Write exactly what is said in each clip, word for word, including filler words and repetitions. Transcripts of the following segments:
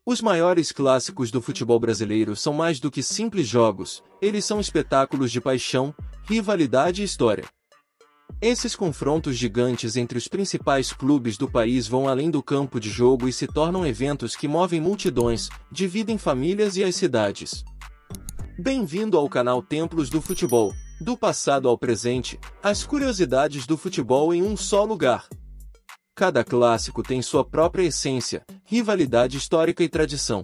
Os maiores clássicos do futebol brasileiro são mais do que simples jogos, eles são espetáculos de paixão, rivalidade e história. Esses confrontos gigantes entre os principais clubes do país vão além do campo de jogo e se tornam eventos que movem multidões, dividem famílias e as cidades. Bem-vindo ao canal Templos do Futebol, do passado ao presente, as curiosidades do futebol em um só lugar. Cada clássico tem sua própria essência, rivalidade histórica e tradição.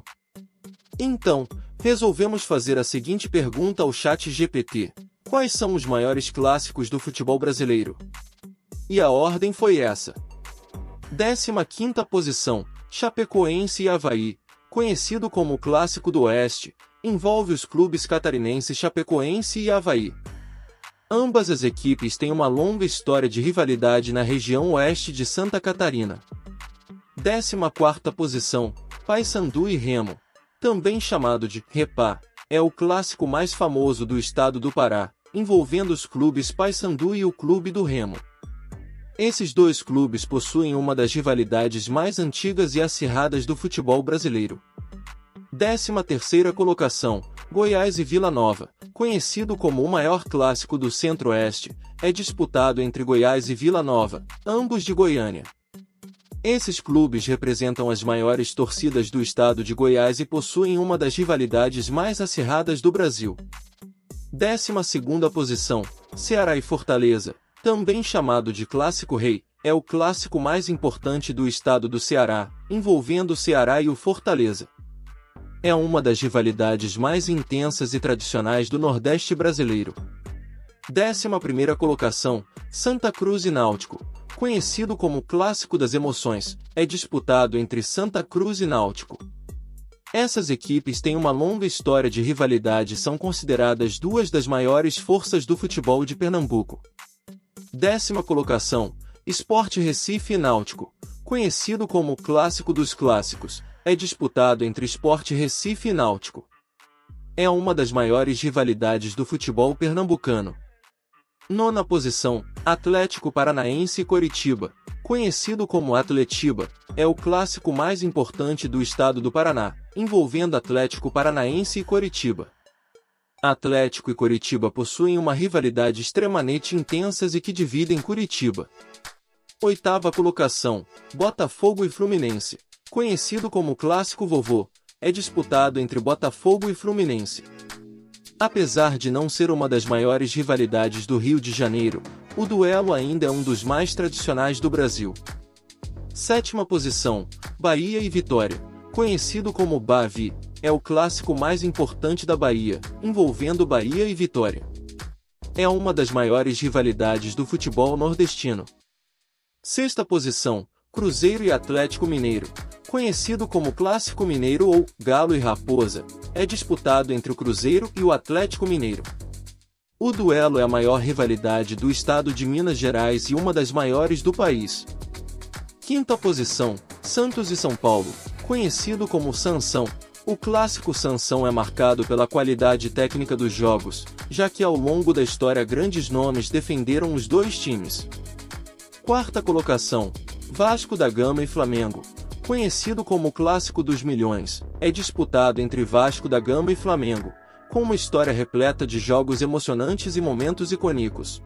Então, resolvemos fazer a seguinte pergunta ao chat G P T: quais são os maiores clássicos do futebol brasileiro? E a ordem foi essa. décima quinta posição, Chapecoense e Avaí, conhecido como o Clássico do Oeste, envolve os clubes catarinenses Chapecoense e Avaí. Ambas as equipes têm uma longa história de rivalidade na região oeste de Santa Catarina. décima quarta posição, Paysandu e Remo, também chamado de Repá, é o clássico mais famoso do estado do Pará, envolvendo os clubes Paysandu e o Clube do Remo. Esses dois clubes possuem uma das rivalidades mais antigas e acirradas do futebol brasileiro. décima terceira colocação, Goiás e Vila Nova, conhecido como o maior clássico do Centro-Oeste, é disputado entre Goiás e Vila Nova, ambos de Goiânia. Esses clubes representam as maiores torcidas do estado de Goiás e possuem uma das rivalidades mais acirradas do Brasil. décima segunda posição, Ceará e Fortaleza, também chamado de Clássico Rei, é o clássico mais importante do estado do Ceará, envolvendo o Ceará e o Fortaleza. É uma das rivalidades mais intensas e tradicionais do Nordeste brasileiro. décima primeira colocação, Santa Cruz e Náutico, conhecido como Clássico das Emoções, é disputado entre Santa Cruz e Náutico. Essas equipes têm uma longa história de rivalidade e são consideradas duas das maiores forças do futebol de Pernambuco. Décima colocação, Sport Recife e Náutico, conhecido como o Clássico dos Clássicos, é disputado entre Sport Recife e Náutico. É uma das maiores rivalidades do futebol pernambucano. Nona posição, Atlético Paranaense e Coritiba, conhecido como Atletiba, é o clássico mais importante do estado do Paraná, envolvendo Atlético Paranaense e Coritiba. Atlético e Coritiba possuem uma rivalidade extremamente intensa e que dividem Curitiba. Oitava colocação, Botafogo e Fluminense, conhecido como Clássico Vovô, é disputado entre Botafogo e Fluminense. Apesar de não ser uma das maiores rivalidades do Rio de Janeiro, o duelo ainda é um dos mais tradicionais do Brasil. Sétima posição, Bahia e Vitória, conhecido como Bavi, é o clássico mais importante da Bahia, envolvendo Bahia e Vitória. É uma das maiores rivalidades do futebol nordestino. Sexta posição, Cruzeiro e Atlético Mineiro, conhecido como Clássico Mineiro ou Galo e Raposa, é disputado entre o Cruzeiro e o Atlético Mineiro. O duelo é a maior rivalidade do estado de Minas Gerais e uma das maiores do país. Quinta posição, Santos e São Paulo, conhecido como Sansão, o clássico Sansão é marcado pela qualidade técnica dos jogos, já que ao longo da história grandes nomes defenderam os dois times. Quarta colocação, Vasco da Gama e Flamengo, conhecido como o Clássico dos Milhões, é disputado entre Vasco da Gama e Flamengo, com uma história repleta de jogos emocionantes e momentos icônicos.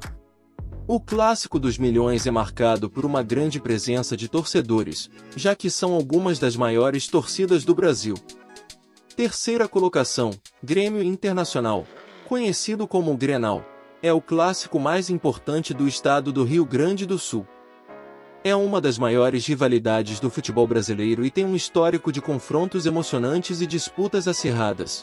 O Clássico dos Milhões é marcado por uma grande presença de torcedores, já que são algumas das maiores torcidas do Brasil. Terceira colocação, Grêmio Internacional, conhecido como o Grenal, é o clássico mais importante do estado do Rio Grande do Sul. É uma das maiores rivalidades do futebol brasileiro e tem um histórico de confrontos emocionantes e disputas acirradas.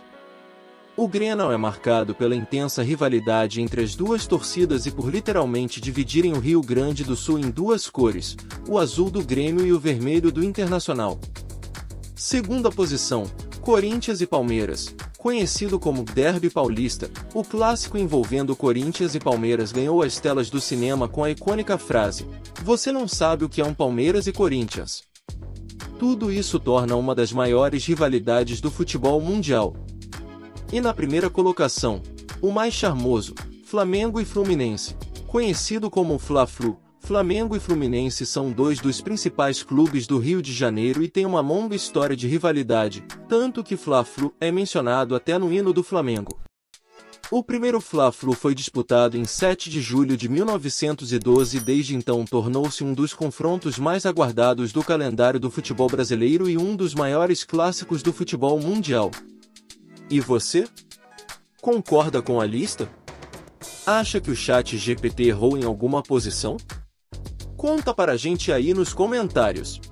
O Grenal é marcado pela intensa rivalidade entre as duas torcidas e por literalmente dividirem o Rio Grande do Sul em duas cores, o azul do Grêmio e o vermelho do Internacional. Segunda posição, Corinthians e Palmeiras, conhecido como Derby Paulista, o clássico envolvendo Corinthians e Palmeiras ganhou as telas do cinema com a icônica frase: "Você não sabe o que é um Palmeiras e Corinthians". Tudo isso torna uma das maiores rivalidades do futebol mundial. E na primeira colocação, o mais charmoso, Flamengo e Fluminense, conhecido como Fla-Flu, Flamengo e Fluminense são dois dos principais clubes do Rio de Janeiro e têm uma longa história de rivalidade, tanto que Fla-Flu é mencionado até no hino do Flamengo. O primeiro Fla-Flu foi disputado em sete de julho de mil novecentos e doze e desde então tornou-se um dos confrontos mais aguardados do calendário do futebol brasileiro e um dos maiores clássicos do futebol mundial. E você? Concorda com a lista? Acha que o chat G P T errou em alguma posição? Conta para a gente aí nos comentários.